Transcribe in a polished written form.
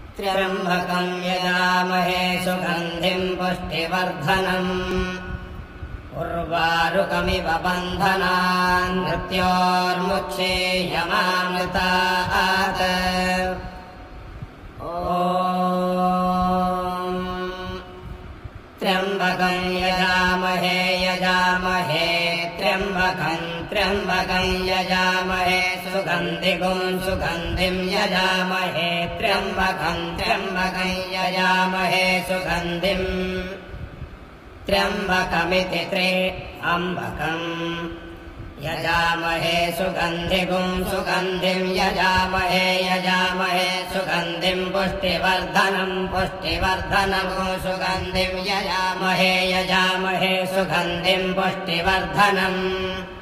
त्र्यम्बकं यजामहे सुगन्धिं पुष्टिवर्धनम् उर्वारुकमिव बन्धनान् मृत्योर्मुक्षेयमामृतात् त्र्यम्बकं यजामहे त्र्यम्बकं यजामहे सुगन्धिगुं सुगन्धिं यजामहे त्र्यम्बकं यजामहे सुगन्धिं त्र्यम्बकमिति त्र्यम्बकं यजामहे सुगन्धिगुं सुगन्धिं यजामहे सुगन्धिं पुष्टिवर्धनगुं सुगन्धिं यजामहे सुगन्धिं पुष्टिवर्धनम्